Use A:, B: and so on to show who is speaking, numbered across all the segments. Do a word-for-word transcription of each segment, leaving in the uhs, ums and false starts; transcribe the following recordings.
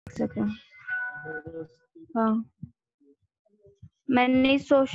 A: सके। हाँ, मैंने सोच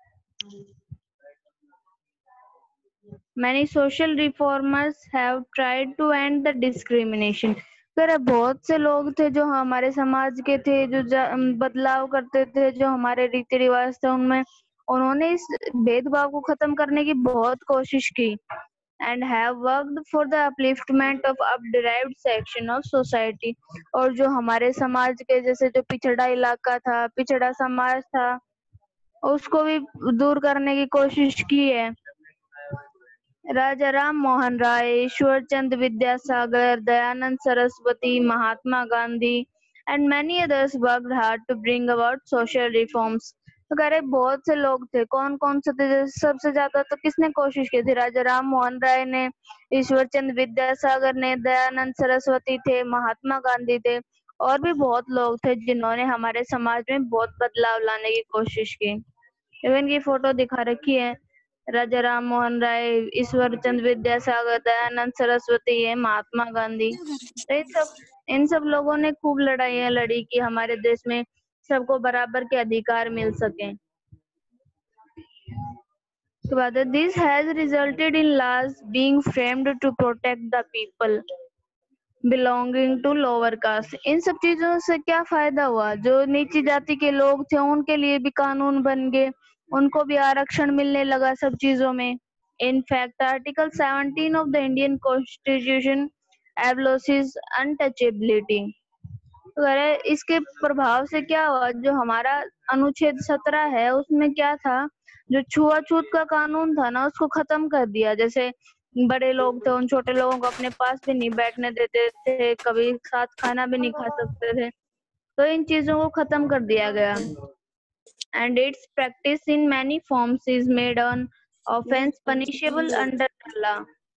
A: Many social reformers have tried to end the discrimination. पर बहुत से लोग थे जो हमारे समाज के थे, जो बदलाव करते थे, जो हमारे रीति रिवाज थे उनमें उन्होंने इस भेदभाव को खत्म करने की बहुत कोशिश की and have worked for the upliftment of up-derived section of society. और जो हमारे समाज के जैसे जो पिछड़ा इलाका था, पिछड़ा समाज था, उसको भी दूर करने की कोशिश की है। राजा Ram Mohan Roy, Ishwar Chandra Vidyasagar, Dayanand Saraswati, Mahatma Gandhi and many others worked hard to bring about social reforms. तो कह रहे बहुत से लोग थे, कौन कौन से थे? सबसे ज्यादा तो किसने कोशिश की थी? राजा राम मोहन राय ने, ईश्वर चंद्र विद्यासागर ने, दयानंद सरस्वती थे, महात्मा गांधी थे, और भी बहुत लोग थे जिन्होंने हमारे समाज में बहुत बदलाव लाने की कोशिश की। इवन की फोटो दिखा रखी है, राजा राम मोहन राय, ईश्वर चंद्र विद्यासागर, दयानंद सरस्वती है, महात्मा गांधी। तो इन सब इन सब लोगों ने खूब लड़ाइयाँ लड़ी कि हमारे देश में सबको बराबर के अधिकार मिल सके। उसके बाद this has resulted in laws being framed to protect the people belonging to lower caste. इन सब चीजों से क्या फायदा हुआ? जो नीची जाति के लोग थे उनके लिए भी कानून बन गए, उनको भी आरक्षण मिलने लगा सब चीजों में। In fact, Article seventeen of the Indian Constitution abolishes untouchability. तो अरे इसके प्रभाव से क्या हुआ? जो हमारा अनुच्छेद सत्रह है उसमें क्या था, जो छुआछूत का कानून था ना, उसको खत्म कर दिया। जैसे बड़े लोग थे, उन छोटे लोगों को अपने पास भी नहीं बैठने देते थे, कभी साथ खाना भी नहीं खा सकते थे। तो इन चीजों को खत्म कर दिया गया। And its practice in many forms is made an offense punishable under the law.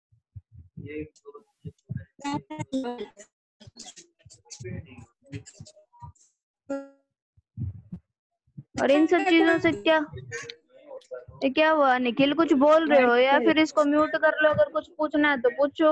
A: और इन सब चीजों से क्या ये क्या हुआ? निखिल कुछ बोल रहे हो या फिर इसको म्यूट कर लो, अगर कुछ पूछना है तो पूछो।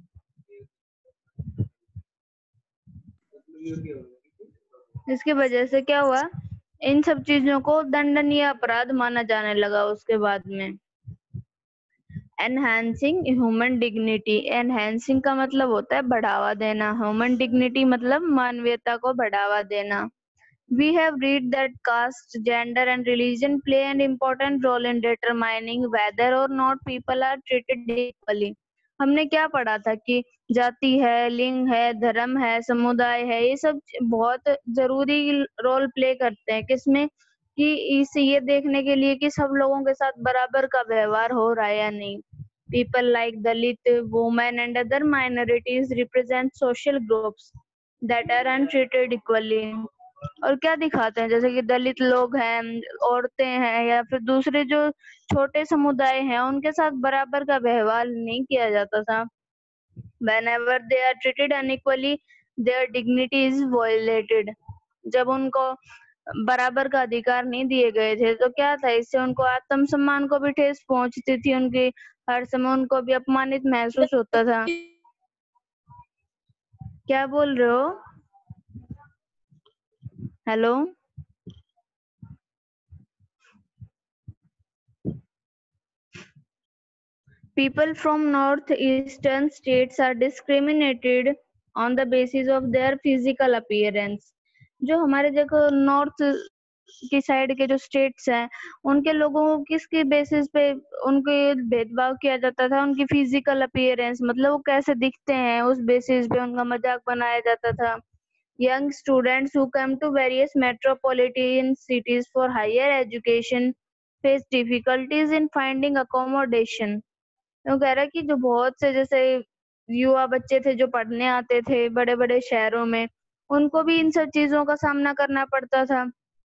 A: इसकी वजह से क्या हुआ? इन सब चीजों को दंडनीय अपराध माना जाने लगा उसके बाद में। Enhancing human dignity. एनहांसिंग का मतलब होता है बढ़ावा देना, ह्यूमन डिग्निटी मतलब मानवीयता को बढ़ावा देना। We have read that caste, gender and religion play an important role in determining whether or not people are treated equally. हमने क्या पढ़ा था कि जाति है, लिंग है, धर्म है, समुदाय है, ये सब बहुत जरूरी रोल प्ले करते हैं किसमें, कि इसे ये देखने के लिए कि सब लोगों के साथ बराबर का व्यवहार हो रहा है या नहीं। People like Dalit, women and other minorities represent social groups that are untreated equally. और क्या दिखाते हैं? जैसे कि दलित लोग हैं, औरतें हैं, या फिर दूसरे जो छोटे समुदाय हैं, उनके साथ बराबर का व्यवहार नहीं किया जाता था। Whenever they are treated unequally, their dignity is violated. जब उनको बराबर का अधिकार नहीं दिए गए थे तो क्या था? इससे उनको आत्मसम्मान को भी ठेस पहुंचती थी, उनकी हर समय उनको भी अपमानित महसूस होता था। क्या बोल रहे हो? Hello, people from northeastern states are discriminated on the basis of their physical appearance. जो हमारे देखो नॉर्थ की साइड के जो स्टेट्स हैं, उनके लोगों को किसके बेसिस पे उनके भेदभाव किया जाता था? उनकी फिजिकल अपीयरेंस, मतलब वो कैसे दिखते हैं, उस बेसिस पे उनका मजाक बनाया जाता था। Young students who come to various metropolitan cities for higher education face difficulties in finding accommodation. वो कह रहा है कि जो बहुत से जैसे युवा बच्चे थे जो पढ़ने आते थे बड़े बड़े शहरों में, उनको भी इन सब चीजों का सामना करना पड़ता था।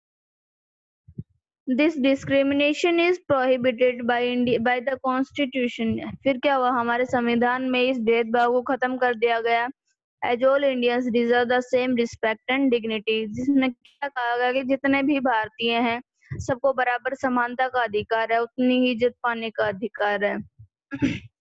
A: This discrimination is prohibited by India by the Constitution. फिर क्या हुआ? हमारे संविधान में इस भेदभाव को खत्म कर दिया गया। As all Indians deserve the same respect and dignity. जिसमें क्या कहा गया कि जितने भी भारतीय हैं सबको बराबर समानता का अधिकार है, उतनी ही इज्जत पाने का अधिकार है।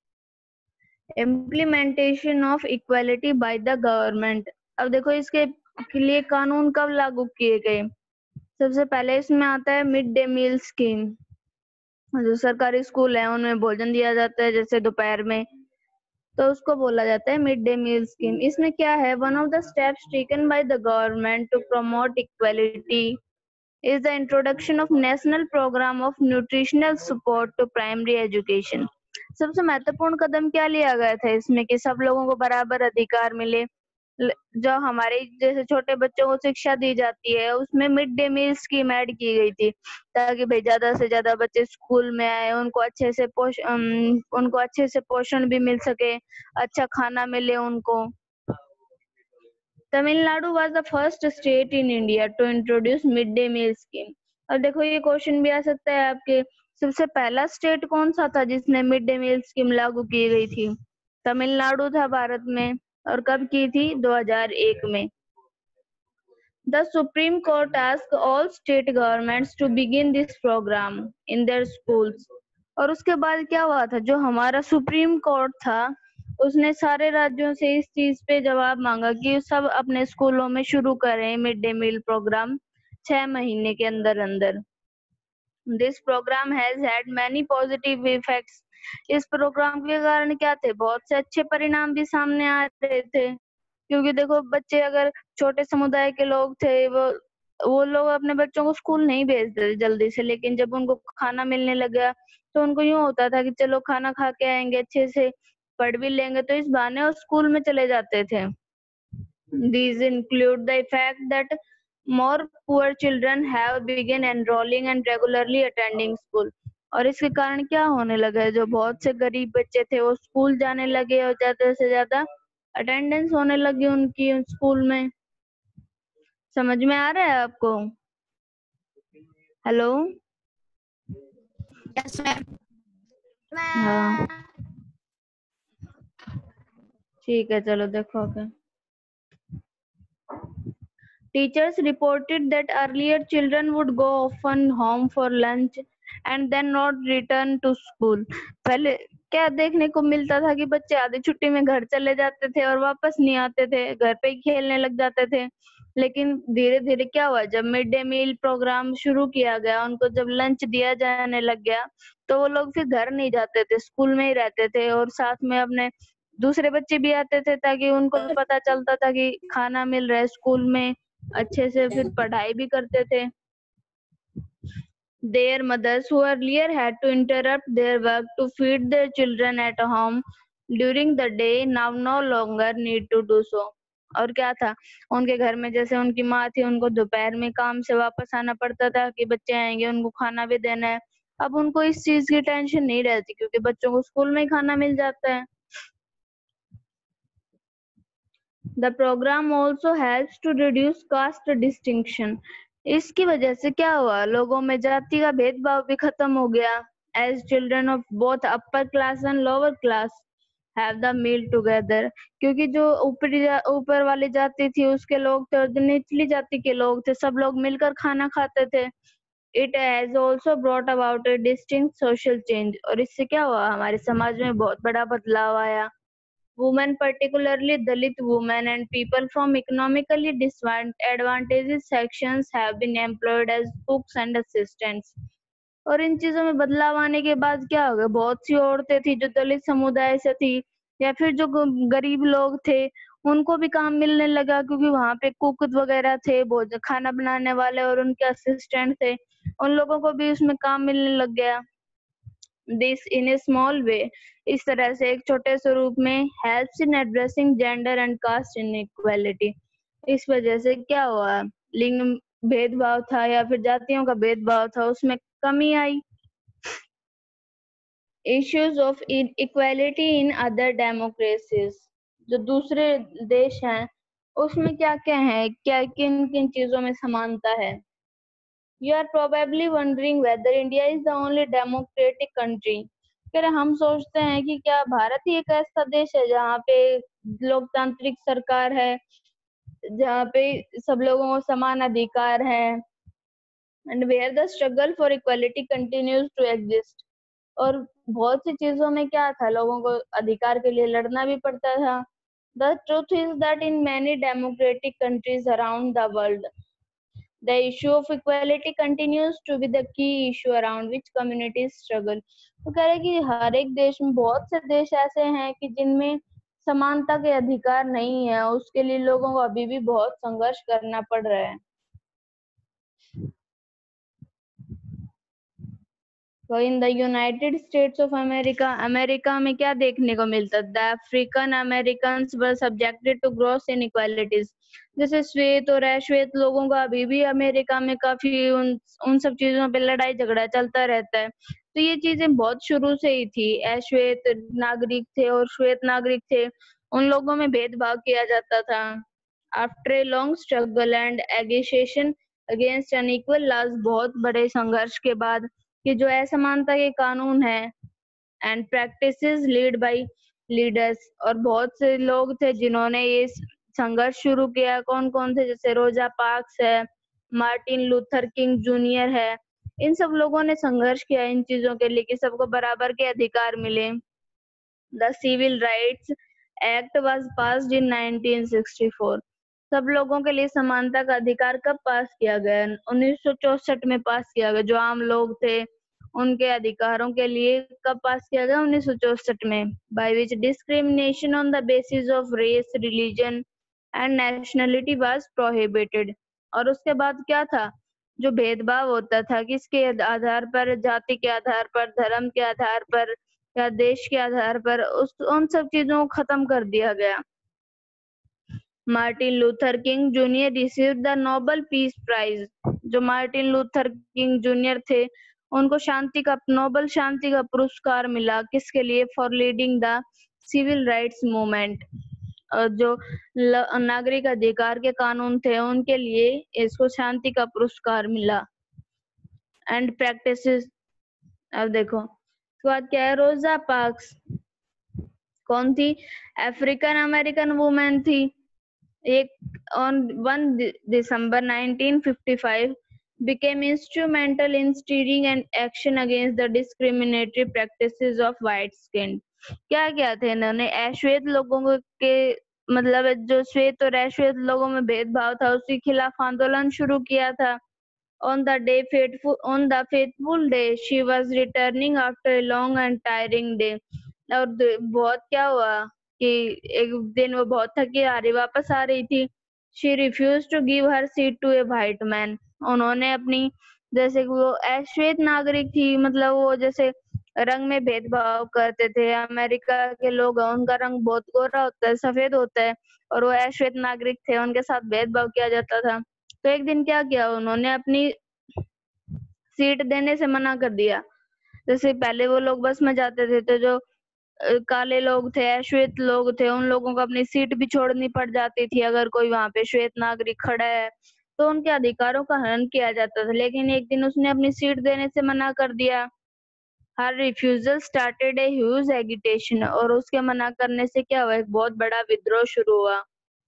A: Implementation of equality by the government. अब देखो इसके के लिए कानून कब लागू किए गए? सबसे पहले इसमें आता है मिड डे मील स्कीम। जो सरकारी स्कूल है उनमें भोजन दिया जाता है जैसे दोपहर में, तो उसको बोला जाता है मिड डे मील स्कीम। इसमें क्या है, one of the steps taken by the government to promote equality is the introduction of national program of nutritional support to primary education। सबसे महत्वपूर्ण कदम क्या लिया गया था इसमें कि सब लोगों को बराबर अधिकार मिले। जो हमारे जैसे छोटे बच्चों को शिक्षा दी जाती है उसमें mid day meal scheme add की गई थी, ताकि भाई ज्यादा से ज्यादा बच्चे स्कूल में आए, उनको अच्छे से पोष उनको अच्छे से पोषण भी मिल सके, अच्छा खाना मिले उनको। Tamil Nadu was the first state in India to introduce midday meal scheme। और देखो ये क्वेश्चन भी आ सकता है आपके, सबसे पहला स्टेट कौन सा था जिसने मिड डे मील स्कीम लागू की गई थी? तमिलनाडु था भारत में। और कब की थी? दो हज़ार एक में। The Supreme Court asked all state governments to begin this program in their schools। और उसके बाद क्या हुआ था, जो हमारा सुप्रीम कोर्ट था उसने सारे राज्यों से इस चीज पे जवाब मांगा कि सब अपने स्कूलों में शुरू करें मिड डे मील प्रोग्राम छह महीने के अंदर अंदर। This programme has had many positive effects. इस प्रोग्राम के कारण क्या थे, बहुत से अच्छे परिणाम भी सामने आ रहे थे। क्योंकि देखो बच्चे अगर छोटे समुदाय के लोग थे वो वो लोग अपने बच्चों को स्कूल नहीं भेजते जल्दी से, लेकिन जब उनको खाना मिलने लगा तो उनको यूं होता था कि चलो खाना खा के आएंगे, अच्छे से पढ़ भी लेंगे, तो इस बहाने वो स्कूल में चले जाते थे। These include the fact that more poor children have begun enrolling and regularly attending school। और इसके कारण क्या होने लगा है, जो बहुत से गरीब बच्चे थे वो स्कूल जाने लगे और ज्यादा से ज्यादा अटेंडेंस होने लगी उनकी स्कूल में। समझ में आ रहा है आपको? हेलो?
B: Yes ma'am.
A: हाँ ठीक है, चलो देखो आगे। Teachers reported that earlier children would go often home for lunch and then not return to school। पहले क्या देखने को मिलता था कि बच्चे आधी छुट्टी में घर चले जाते थे और वापस नहीं आते थे, घर पे ही खेलने लग जाते थे। लेकिन धीरे धीरे क्या हुआ, जब मिड डे मील प्रोग्राम शुरू किया गया, उनको जब लंच दिया जाने लग गया, तो वो लोग फिर घर नहीं जाते थे, स्कूल में ही रहते थे और साथ में अपने दूसरे बच्चे भी आते थे, ताकि उनको भी पता चलता था कि खाना मिल रहा है स्कूल में, अच्छे से फिर पढ़ाई भी करते थे। Their mothers who earlier had to interrupt their work to feed their children at home during the day now no longer need to do so। और क्या था, उनके घर में जैसे उनकी माँ थी, उनको दोपहर में काम से वापस आना पड़ता था कि बच्चे आएंगे उनको खाना भी देना है। अब उनको इस चीज की टेंशन नहीं रहती क्योंकि बच्चों को स्कूल में ही खाना मिल जाता है। The program also helps to reduce caste distinction। इसकी वजह से क्या हुआ, लोगों में जाति का भेदभाव भी खत्म हो गया। As children of both upper class and lower class have the meal together। क्योंकि जो ऊपरी ऊपर वाली जाति थी उसके लोग थे और जो निचली जाति के लोग थे, सब लोग मिलकर खाना खाते थे। It has also brought about a distinct social change। और इससे क्या हुआ, हमारे समाज में बहुत बड़ा बदलाव आया। Women, particularly Dalit women and people from economically disadvantaged sections, have been employed as cooks and assistants। और इन चीजों में बदलाव आने के बाद क्या हो गया, बहुत सी औरतें थी जो दलित समुदाय से थी या फिर जो गरीब लोग थे उनको भी काम मिलने लगा, क्योंकि वहां पे कुक वगैरह थे, भोजन खाना बनाने वाले और उनके असिस्टेंट थे, उन लोगों को भी उसमें काम मिलने लग गया। This in A small way, इस तरह से एक छोटे स्वरूप में helps in addressing gender and caste inequality. इस वजह से क्या हुआ, लिंग भेदभाव था या फिर जातियों का भेदभाव था उसमें कमी आई। Issues of equality in other democracies, जो दूसरे देश हैं उसमें क्या क्या है, क्या किन किन चीजों में समानता है। You are probably wondering whether India is the only democratic country। फिर हम सोचते हैं कि क्या भारत ही एक ऐसा देश है जहाँ पे लोकतांत्रिक सरकार है, जहाँ पे सब लोगों को समान अधिकार है, and where the struggle for equality continues to exist। और बहुत सी चीजों में क्या था, लोगों को अधिकार के लिए लड़ना भी पड़ता था, The truth is that in many democratic countries around the world, the issue of equality continues to be the key issue around which communities struggle. तो कह रहे हैं कि हर एक देश में, बहुत से देश ऐसे हैं कि जिनमें समानता के अधिकार नहीं है, उसके लिए लोगों को अभी भी बहुत संघर्ष करना पड़ रहा है। तो in the United States of America, America में क्या देखने को मिलता है? The African American were subjected to gross inequalities. जैसे श्वेत और अश्वेत लोगों का अभी भी अमेरिका में काफी उन उन सब चीजों पे लड़ाई झगड़ा चलता रहता है। तो ये चीजें बहुत शुरू से ही थी। अश्वेत नागरिक थे और श्वेत नागरिक थे, उन लोगों में भेदभाव किया जाता था। After a long struggle and agitation against unequal laws, बहुत बड़े संघर्ष के बाद कि जो असमानता के कानून है and practices lead by leaders, और बहुत से लोग थे जिन्होंने ये संघर्ष शुरू किया। कौन कौन थे? जैसे रोजा पार्क्स है, मार्टिन लूथर किंग जूनियर है। इन सब लोगों ने संघर्ष किया इन चीजों के लिए कि सबको बराबर के अधिकार मिले। The civil rights act was passed in nineteen sixty four. सब लोगों के लिए समानता का अधिकार कब पास किया गया? उन्नीस सौ चौसठ में पास किया गया। जो आम लोग थे उनके अधिकारों के लिए कब पास किया गया? उन्नीस सौ चौसठ में। By which discrimination on the basis of race, religion and nationality was prohibited. और उसके बाद क्या था? जो भेदभाव होता था किसके आधार पर? जाति के आधार पर, धर्म के आधार पर या देश के आधार पर, उस उन सब चीजों को खत्म कर दिया गया। Martin Luther King Junior received the Nobel peace prize. जो मार्टिन लूथर किंग जूनियर थे उनको शांति का नोबेल शांति का पुरस्कार मिला। किसके लिए? For leading the civil rights movement. जो नागरिक अधिकार के कानून थे उनके लिए इसको शांति का पुरस्कार मिला। एंड प्रैक्टिसेस, अब देखो उसके बाद क्या है? रोजा पार्क्स कौन थी? अफ्रीकन अमेरिकन वुमेन थी। एक on one December nineteen fifty five became instrumental in steering an action against the discriminatory practices of white skin। क्या क्या थे इन्होंने? अश्वेत लोगों के मतलब जो श्वेत और अश्वेत लोगों में भेदभाव था उसके खिलाफ आंदोलन शुरू किया था। On the day fateful, on the fateful day, she was returning after a long and tiring day। और बहुत क्या हुआ कि एक दिन वो बहुत थकी हारी वापस आ रही थी। She refused to give her seat to a white man। उन्होंने अपनी, जैसे कि वो अश्वेत नागरिक थी, मतलब वो जैसे रंग में भेदभाव करते थे। अमेरिका के लोग, उनका रंग बहुत गोरा होता है, सफेद होता है, और वो अश्वेत नागरिक थे, उनके साथ भेदभाव किया जाता था। तो एक दिन क्या किया उन्होंने? अपनी सीट देने से मना कर दिया। जैसे पहले वो लोग बस में जाते थे तो जो काले लोग थे, श्वेत लोग थे, उन लोगों को अपनी सीट भी छोड़नी पड़ जाती थी। अगर कोई वहां पे श्वेत नागरिक खड़ा है तो उनके अधिकारों का हनन किया जाता था। लेकिन एक दिन उसने अपनी सीट देने से मना कर दिया। Her refusal started a huge agitation. और उसके मना करने से क्या हुआ? एक बहुत बड़ा विद्रोह शुरू हुआ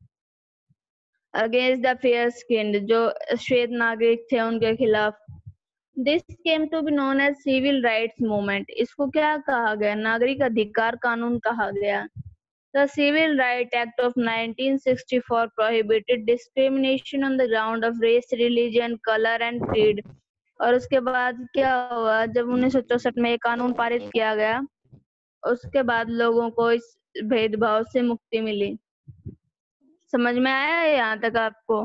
A: अगेंस्ट द फेयर स्किन्ड, जो श्वेत नागरिक थे उनके खिलाफ। This came to be known as civil rights movement. इसको क्या कहा गया? नागरिक अधिकार कानून कहा गया। The civil right act of nineteen sixty four prohibited discrimination on the ground of race, religion, colour and creed. और उसके बाद क्या हुआ? जब उन्नीस सौ चौसठ में एक कानून पारित किया गया, उसके बाद लोगों को इस भेदभाव से मुक्ति मिली। समझ में आया है यहाँ तक आपको?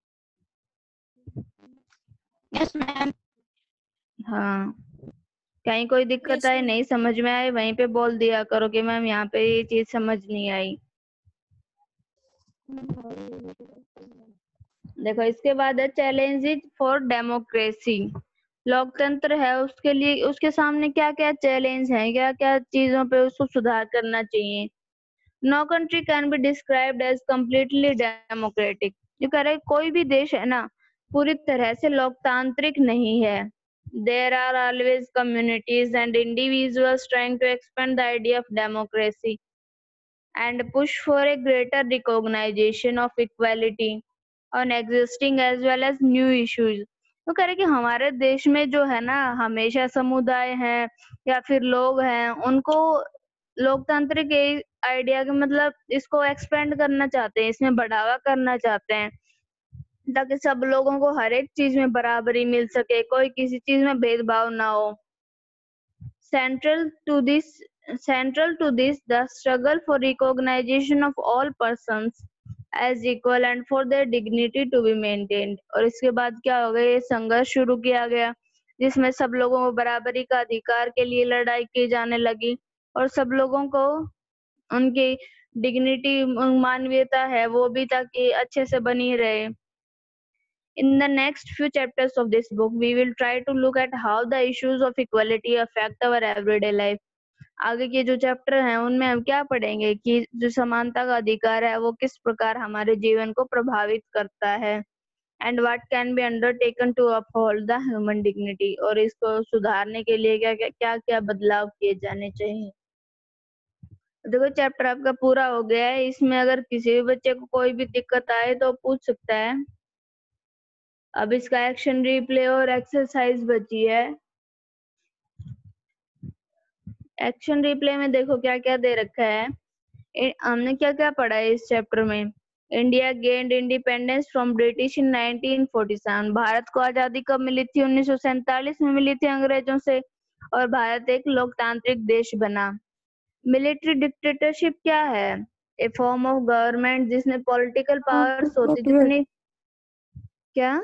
B: Yes ma'am.
A: हाँ, कहीं कोई दिक्कत yes, आए, नहीं समझ में आए, वहीं पे बोल दिया करो कि मैम यहाँ पे ये चीज समझ नहीं आई। देखो इसके बाद है चैलेंजेस फॉर डेमोक्रेसी। लोकतंत्र है, उसके लिए उसके सामने क्या क्या चैलेंज हैं, क्या क्या चीजों पे उसको सुधार करना चाहिए। No country can be described as completely democratic. जो कह रहे कोई भी देश है ना पूरी तरह से लोकतांत्रिक नहीं है। There are always communities and individuals trying to expand the idea of democracy and push for a greater recognition of equality on existing as well as new issues। तो कह रहे कि हमारे देश में जो है ना हमेशा समुदाय हैं या फिर लोग हैं, उनको लोकतांत्रिक आइडिया के मतलब इसको एक्सपेंड करना चाहते हैं, इसमें बढ़ावा करना चाहते हैं, ताकि सब लोगों को हर एक चीज में बराबरी मिल सके, कोई किसी चीज में भेदभाव ना हो। Central to this central to this the struggle for recognition of all persons as equal and for their dignity to be maintained। और इसके बाद क्या हो गया, ये संघर्ष शुरू किया गया जिसमें सब लोगों को बराबरी का अधिकार के लिए लड़ाई की जाने लगी और सब लोगों को उनकी डिग्निटी मानवीयता है वो भी ताकि अच्छे से बनी रहे। In the next few chapters of this book, we will try to look at how the issues of equality affect our everyday life। आगे के जो चैप्टर हैं उनमें हम क्या पढ़ेंगे कि जो समानता का अधिकार है वो किस प्रकार हमारे जीवन को प्रभावित करता है, and what can be undertaken to uphold the human dignity। और इसको सुधारने के लिए क्या क्या क्या क्या बदलाव किए जाने चाहिए। देखो चैप्टर आपका पूरा हो गया है, इसमें अगर किसी भी बच्चे को कोई भी दिक्कत आए तो पूछ सकता है। अब इसका एक्शन रिप्ले और एक्सरसाइज बची है। एक्शन रिप्ले में देखो क्या क्या दे रखा है। ए, हमने क्या क्या पढ़ा है इस चैप्टर में। India gained independence from British in nineteen forty seven. Bharat को आजादी कब मिली थी? उन्नीस सौ सैंतालीस में मिली थी अंग्रेजों से, और भारत एक लोकतांत्रिक देश बना। मिलिट्री डिक्टेटरशिप क्या है? ए फॉर्म ऑफ गवर्नमेंट जिसमें पॉलिटिकल पावर्स होती जितनी क्या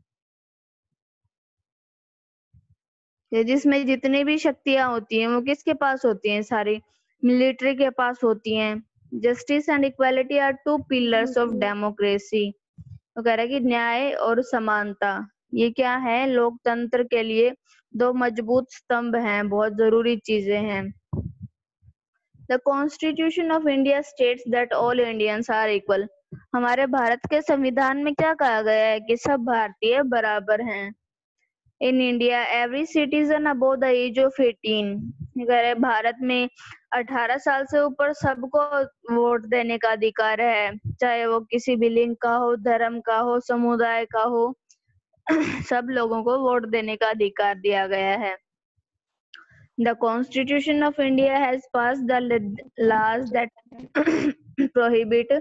A: जिसमें जितनी भी शक्तियां होती हैं वो किसके पास होती हैं? सारी मिलिट्री के पास होती हैं। Justice and equality are two pillars of democracy. तो कह रहा है कि न्याय और समानता ये क्या है? लोकतंत्र के लिए दो मजबूत स्तंभ हैं, बहुत जरूरी चीजें हैं। The constitution of India states that all Indians are equal. हमारे भारत के संविधान में क्या कहा गया है कि सब भारतीय बराबर हैं। In India every citizen above the age of eighteen. Bharat में अठारह साल से ऊपर सबको वोट देने का अधिकार है, चाहे वो किसी भी लिंग का हो, धर्म का हो, समुदाय का हो। सब लोगों को वोट देने का अधिकार दिया गया है। The constitution of India has passed the laws that prohibit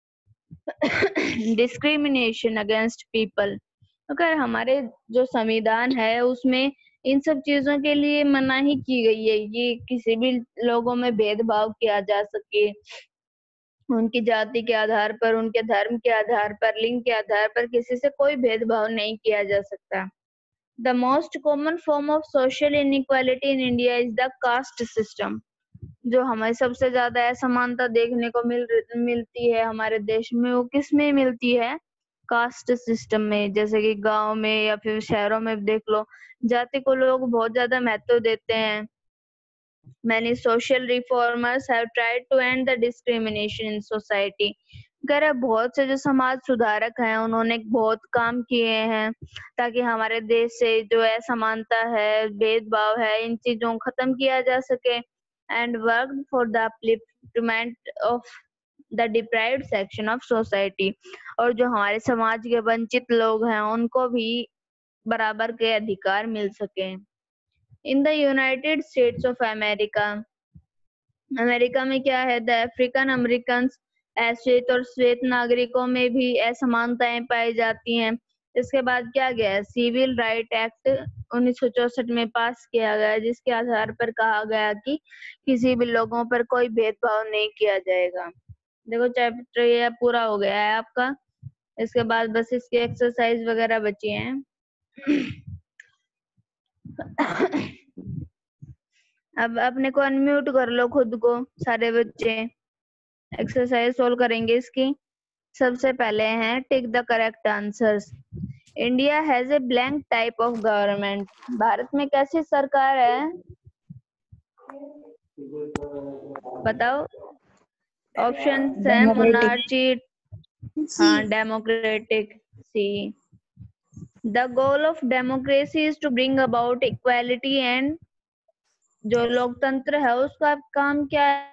A: discrimination against people. अगर हमारे जो संविधान है उसमें इन सब चीजों के लिए मनाही की गई है कि किसी भी लोगों में भेदभाव किया जा सके, उनकी जाति के आधार पर, उनके धर्म के आधार पर, लिंग के आधार पर किसी से कोई भेदभाव नहीं किया जा सकता। The most common form of social inequality in India is the caste system. जो हमें सबसे ज्यादा असमानता देखने को मिल मिलती है हमारे देश में, वो किस में मिलती है? कास्ट सिस्टम में। जैसे कि गांव में या फिर शहरों में देख लो, जाति को लोग बहुत ज्यादा महत्व देते हैं। Many social reformers have tried to end the discrimination in society। अगर बहुत से जो समाज सुधारक हैं उन्होंने बहुत काम किए हैं ताकि हमारे देश से जो असमानता है, भेदभाव है, इन चीजों को खत्म किया जा सके। And work for the upliftment of the deprived section of society. और जो हमारे समाज के वंचित लोग हैं उनको भी बराबर के अधिकार मिल सके। In the United States of America. America में क्या है? द अफ्रीकन अमेरिकन अश्वेत और श्वेत नागरिकों में भी असमानताएं पाई जाती हैं। इसके बाद क्या गया है? सिविल राइट एक्ट उन्नीस सौ चौसठ में पास किया गया जिसके आधार पर कहा गया कि किसी भी लोगों पर कोई भेदभाव नहीं किया जाएगा। देखो चैप्टर ये पूरा हो गया है आपका। इसके बाद बस इसकी एक्सरसाइज वगैरह बची हैं। अब अपने को अनम्यूट कर लो खुद को सारे बच्चे। एक्सरसाइज सोल्व करेंगे इसकी। सबसे पहले हैं tick the correct answers. India has a blank type of government. Bharat में कैसी सरकार है? बताओ। ऑप्शन है मोनार्ची, हाँ democratic, C. The goal of democracy is to bring about equality and. जो लोकतंत्र है उसका काम क्या है?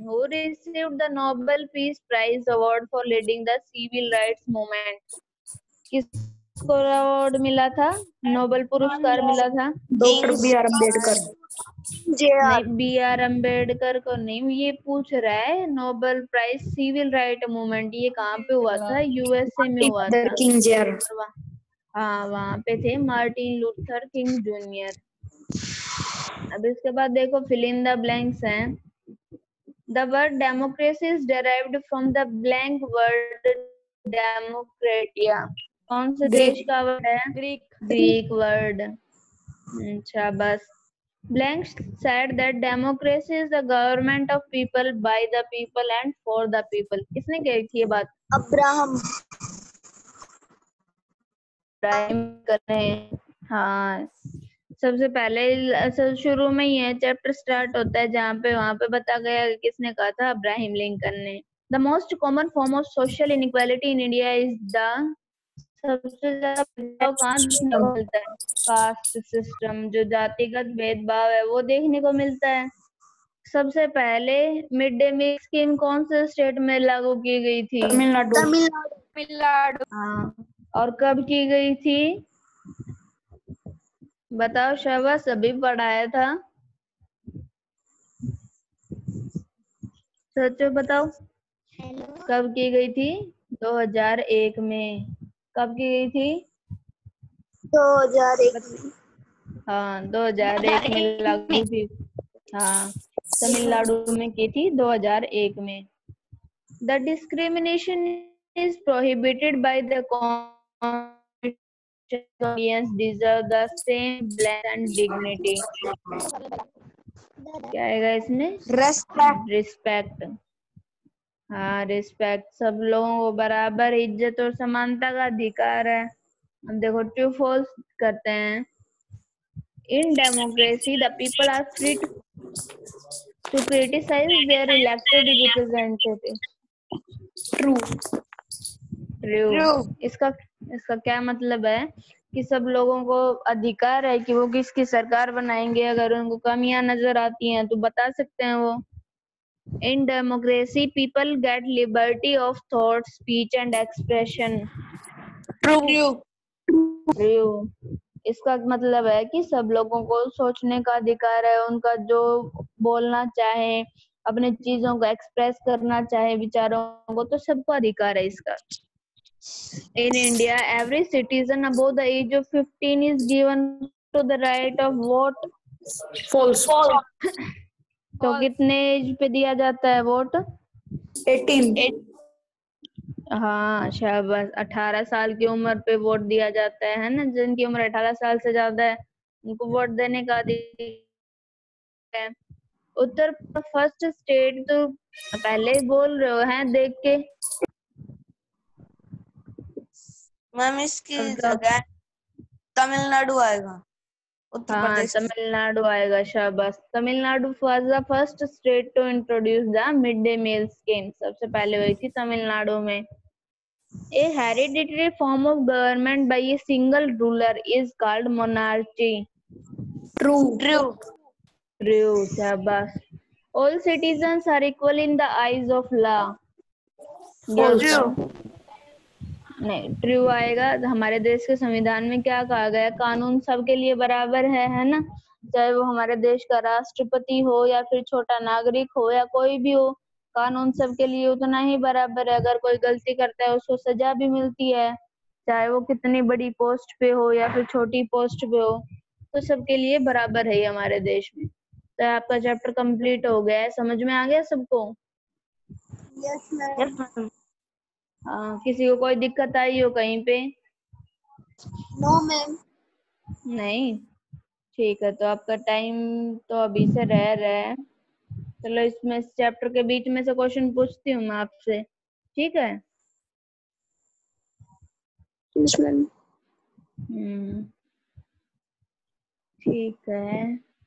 A: Who received the Nobel Peace Prize award for leading the civil rights movement? किसको अवार्ड मिला था, नोबेल पुरस्कार मिला था?
C: Doctor B R Ambedkar.
A: नहीं, बी आर अम्बेडकर को नहीं, ये पूछ रहा है Nobel prize civil right movement ये कहाँ पे हुआ था? यूएसए में हुआ था।
C: King Junior.
A: हाँ, वहाँ पे थे मार्टिन लूथर किंग जूनियर। अब इसके बाद देखो फिल इन द ब्लैंक्स हैं। The word democracy is derived from the blank word democratia. कौन से देश का वर्ड है?
B: Greek
A: Greek word. अच्छा, बस। Blank said that democracy is the government of people, by the people and for the people. किसने कही थी ये बात?
C: अब्राहम
A: इब्राहिम कर रहे हैं। हाँ, सबसे पहले असल शुरू में ही है चैप्टर स्टार्ट होता है जहाँ पे वहाँ पे बता गया किसने कहा था, अब्राहम लिंकन ने। The most common form of social inequality in India is the, सबसे ज्यादा भेदभाव कहाँ देखने को मिलता है? कास्ट सिस्टम, जो जातिगत भेदभाव है वो देखने को मिलता है। सबसे पहले मिड डे मील स्कीम कौन से स्टेट में लागू की गई थी?
C: तमिलनाडु।
B: तमिलनाडु।
A: हाँ, और कब की गई थी? बताओ, शाबाश, अभी पढ़ाया था। सोचो, बताओ कब की गई थी? दो हज़ार एक में। कब की गई थी?
C: दो हज़ार एक में।
A: हाँ, दो हज़ार एक में लागू थी। हाँ, तमिलनाडु में की थी दो हज़ार एक में। The discrimination is prohibited by the constitution deserve the same bless and dignity. क्या आएगा इसमें?
C: रेस्पेक्ट।
A: रिस्पेक्ट। हाँ, रिस्पेक्ट, सब लोगों को बराबर इज्जत और समानता का अधिकार है। अब देखो ट्रू फॉल्स करते हैं। In democracy the people are free to to criticise their elected representative.
C: True.
A: True. इसका इसका क्या मतलब है कि सब लोगों को अधिकार है कि वो किसकी सरकार बनाएंगे, अगर उनको कमियां नजर आती हैं तो बता सकते हैं वो। In democracy, people get liberty of thought, speech and expression.
C: True.
A: True. इसका मतलब है कि सब लोगों को सोचने का अधिकार है, उनका जो बोलना चाहे, अपने चीजों को एक्सप्रेस करना चाहे, विचारों को, तो सबको अधिकार है इसका। In India, every citizen above the age of fifteen is given to the right of vote.
C: False.
A: तो कितने एज पे दिया जाता है वोट?
C: एटीन।
A: हाँ, शाबाश, अठारह साल की उम्र पे वोट दिया जाता है ना, जिनकी उम्र अठारह साल से ज्यादा है उनको वोट देने का अधिकार है। उत्तर फर्स्ट स्टेट, तो पहले ही बोल रहे हो हैं देख के।
C: मैम इसकी जगह तमिलनाडु आएगा। उत्तर
A: हाँ,
C: प्रदेश।
A: तमिलनाडु आएगा, शाबाश। Tamil Nadu was the first state to introduce the mid day meal scheme, सबसे पहले हुई थी तमिलनाडु में। A hereditary form of government by a single ruler is called monarchy.
C: True.
B: True.
A: True, शाबाश। All citizens are equal in the eyes of law.
C: False.
A: नहीं, true आएगा। हमारे देश के संविधान में क्या कहा गया? कानून सबके लिए बराबर है, है ना? चाहे वो हमारे देश का राष्ट्रपति हो या फिर छोटा नागरिक हो या कोई भी हो, कानून सबके लिए उतना ही बराबर है। अगर कोई गलती करता है उसको सजा भी मिलती है, चाहे वो कितनी बड़ी पोस्ट पे हो या फिर छोटी पोस्ट पे हो, तो सबके लिए बराबर है हमारे देश में। तो आपका चैप्टर कंप्लीट हो गया है, समझ में आ गया सबको?
C: Yes ma'am.
A: हाँ, किसी को कोई दिक्कत आई हो कहीं पे?
C: No ma'am.
A: नहीं, ठीक है। तो आपका टाइम तो अभी से रह रहा है। चलो, इसमें इस चैप्टर के बीच में से क्वेश्चन पूछती हूँ मैं आपसे, ठीक है?
C: Yes ma'am.
A: हम्म, ठीक है।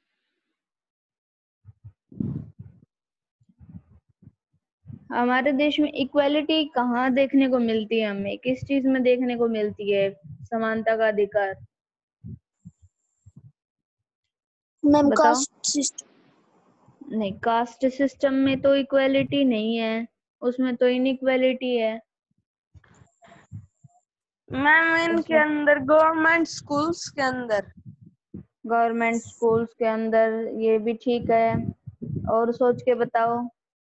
A: हमारे देश में इक्वालिटी कहाँ देखने को मिलती है? हमें किस चीज में देखने को मिलती है समानता का अधिकार?
C: मैम
A: बताओ।
C: Caste system.
A: नहीं, कास्ट सिस्टम में तो इक्वेलिटी नहीं है, उसमें तो इनइक्वेलिटी है।
B: मैम इनके अंदर गवर्नमेंट स्कूल्स के अंदर
A: गवर्नमेंट स्कूल्स के अंदर ये भी ठीक है। और सोच के बताओ।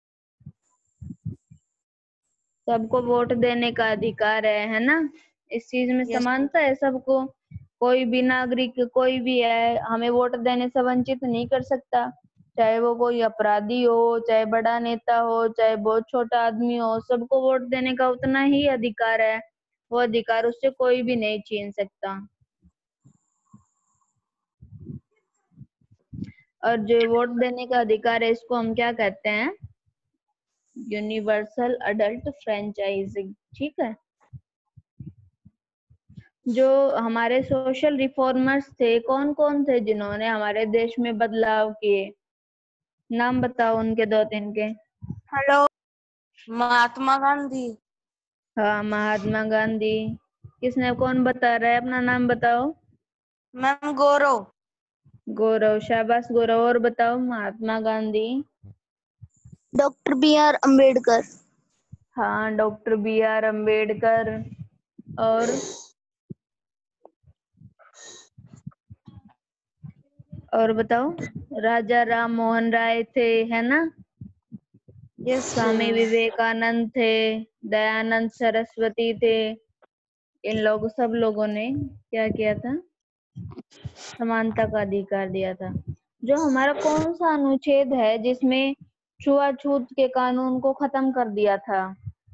A: सबको वोट देने का अधिकार है है ना? इस चीज में
B: यस
A: समानता है सबको। कोई भी नागरिक कोई भी है, हमें वोट देने से वंचित नहीं कर सकता। चाहे वो कोई अपराधी हो, चाहे बड़ा नेता हो, चाहे बहुत छोटा आदमी हो, सबको वोट देने का उतना ही अधिकार है। वो अधिकार उससे कोई भी नहीं छीन सकता। और जो वोट देने का अधिकार है, इसको हम क्या कहते हैं? Universal adult franchising. ठीक है। जो हमारे सोशल रिफॉर्मर्स थे, कौन कौन थे जिन्होंने हमारे देश में बदलाव किए? नाम बताओ उनके, दो तीन के।
B: हेलो, महात्मा गांधी।
A: हाँ, महात्मा गांधी। किसने, कौन बता रहा है? अपना नाम बताओ।
B: मैम गौरव।
A: गौरव, शाबाश गौरव। और बताओ Mahatma Gandhi.
C: Doctor B R Ambedkar.
A: हाँ, डॉक्टर बी आर अम्बेडकर। और और बताओ। राजा राम मोहन राय थे, है ना?
B: यस
A: स्वामी विवेकानंद थे, दयानंद सरस्वती थे। इन लोग सब लोगों ने क्या किया था? समानता का अधिकार दिया था। जो हमारा कौन सा अनुच्छेद है जिसमें छुआछूत के कानून को खत्म कर दिया था?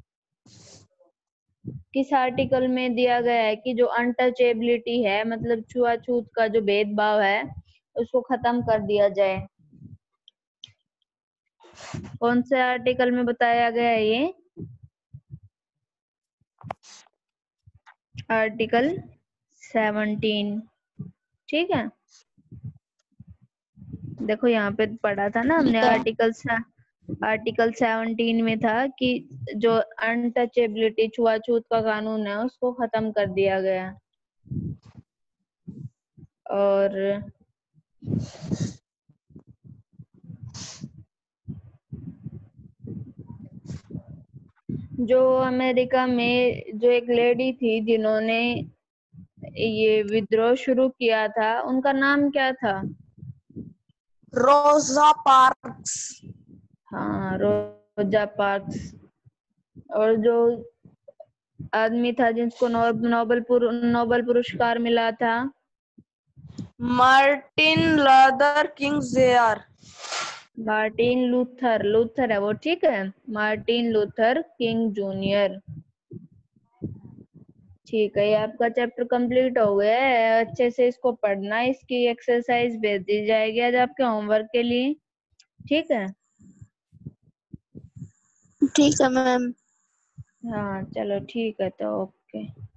A: किस आर्टिकल में दिया गया है कि जो अनटचेबिलिटी है, मतलब छुआछूत का जो भेदभाव है, उसको खत्म कर दिया जाए? कौन से आर्टिकल में बताया गया है ये? Article seventeen. ठीक है। देखो यहाँ पे पढ़ा था ना हमने,
C: ठीक है।
A: आर्टिकल आर्टिकल सेवनटीन में था कि जो अनटचेबिलिटी छुआछूत का कानून है, उसको खत्म कर दिया गया। और जो अमेरिका में जो एक लेडी थी जिन्होंने ये विद्रोह शुरू किया था, उनका नाम क्या था?
B: रोजा पार्क्स।
A: हाँ, रोजा पार्क्स। और जो आदमी था जिसको नो, नोबेल पुर, नोबेल पुरस्कार मिला था?
B: Martin Luther King Junior.
A: Martin Luther, Luther है वो। ठीक है, मार्टिन लूथर किंग जूनियर। ठीक है, ये आपका चैप्टर कंप्लीट हो गया है। अच्छे से इसको पढ़ना, इसकी एक्सरसाइज भेज दी जाएगी आज आपके होमवर्क के लिए। ठीक है।
C: ठीक है मैम।
A: हाँ चलो, ठीक है, तो ओके।